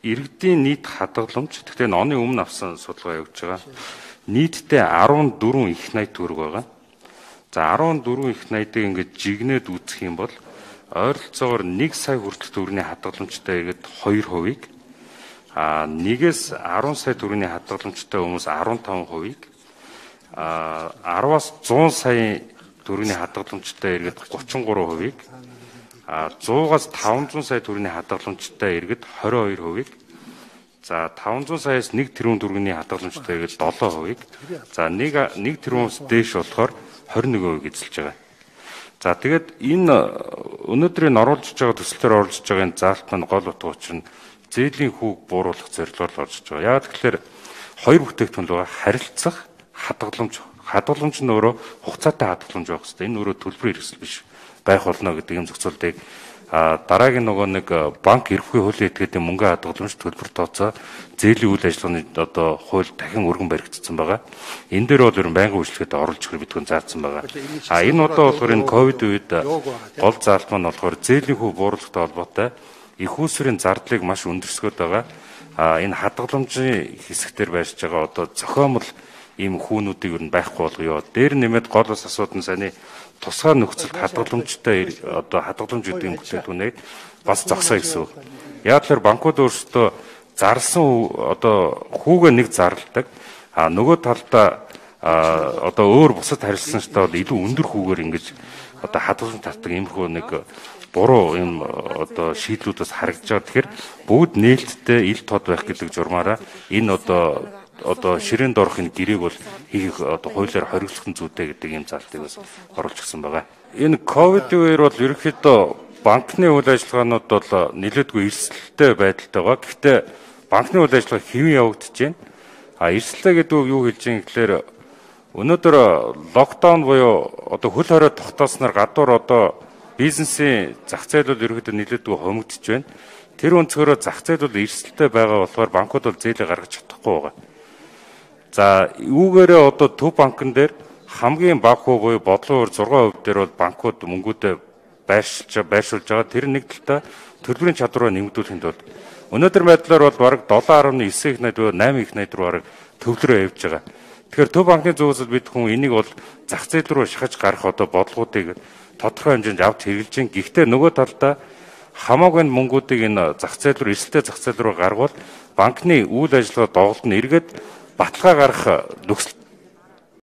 иргэдийн нийт хадгаламж гэхдээ оны өмнө авсан судалгаа явуулж байгаа. Нийтдээ 14 их найд төгрөг байгаа. За 14 их найдыг ингээд жигнээд үзэх юм бол ойролцоогоор 1 сая хүртэл төгрөгийн хадгаламжтай иргэд 2%, нэгээс 10 сая төгрөгийн хадгаламжтай хүмүүс 15%, 10-аас 100 сая төгрөгийн хадгаламжтай иргэд 33%, 100-аас 500 сая төгрөгийн хадгаламжтай иргэд 22%, за 500 саяас 1 тэрбум төгрөгийн хадгаламжтай иргэд 7%, за 1 тэрбумээс дээш болохоор 21% эзэлж байгаа. За тэгээд энэ өнөөдрийн оруулж байгаа төслөөр оруулж байгаа энэ заалт маань гол утга учир нь зээлийн хүүг бууруулах зорилгоор орж байгаа. Яг тэгэхээр хоёр бүтээгдэхүүн байгаа: харилцах, хадгаламж. Хадгаламж нь өөрөө хугацаатай хадгаламж байх хэрэгтэй. Энэ өөрөө төлбөрийн хэрэгсэл биш байх болно гэдэг юм зохицуултыг дараагийн нөгөө нэг банк эрхгүй хуулийн этгээдийн мөнгө хадгаламж төлбөр тооцоо зээлийн үйл ажиллагааны одоо хууль дахин өргөн баригдсан байгаа. Энэ дээр бол ер нь байнгын үйлчлэгэд оруулж ирэх бидгэн заасан байгаа. Энэ удаа болохоор энэ ковид үед гол заалт маань болохоор зээлийн хүү бууруулахтай холбоотой их усрын зардлыг маш өндөрсгöd байгаа. Энэ хадгаламжийн хэсэгтэр байршиж байгаа одоо зохиомл ийм хүүнүүдийг ер нь байхгүй болгоё. Дээр нэмээд гол бас асуудал нь саяны тусгай нөхцөлд хадгаламжтай одоо хадгаламж гэдэг юм бүтээгдэхүүнийг бас зогсоо гэсэн үг. Яг тэр банкуд өөрсдөө зарласан одоо хүүгээ нэг зарладаг. Нөгөө талдаа одоо өөр бусад харилцагчтай бол илүү өндөр хүүгээр ингэж одоо хадгаламж татдаг иймэрхүү нэг буруу юм одоо шийдлүүд бас харагдаж байгаа. Тэгэхээр бүгд нээлттэй ил тод байх гэдэг журмаараа энэ одоо ширээнд орох энэ гэрээг бол хийх одоо хуулиар хориглох зүйтэй гэдэг юм заалтыг бас оруулж гисэн байгаа. Энэ ковидын үеэр бол ерөнхийдөө банкны үйл ажиллагаанууд бол нэлээдгүй эрсдэлтэй байдалтай байгаа. Гэхдээ банкны үйл ажиллагаа хэвэн явагдаж байна. Эрсдэлтэй гэдэг үг юу хэлж байгаа юм гэхээр өнөөдөр локдаун буюу одоо хөл хорой тогтоосноор гадуур одоо бизнесийн зах зээл бол ерөнхийдөө нэлээдгүй хомигдож байна. Тэр өнцгөрөө зах зээл бол эрсдэлтэй байгаа болохоор банкуд бол зээлээ гаргаж чадахгүй байгаа. За үүгээрээ одоо төв банкн дээр хамгийн бага хүү буюу бодлогын өөр 6% дээр бол банкуд мөнгүүдээ байршуулж байгаа. Тэр нэг талдаа төлбөрийн чадвараа нэмэгдүүлэхэд бол өнөөдөр байдлаар бол бараг 7.9 их найд буюу 8 их найд руу бараг төвлөрөө явж байгаа. Тэгэхээр төв банкны зүгээс бид хүн энийг бол зах зээл рүү шахаж гарах одоо бодлогуудыг тодорхой хэмжээнд авч хэрэгжилж байна. Гэхдээ нөгөө талдаа хамаагүй мөнгүүдийг энэ зах зээл рүү эрсдэлтэй зах зээл рүү гаргавал банкны үйл ажиллагаа доголд нь эргээд баталгаа гарах нөхцөл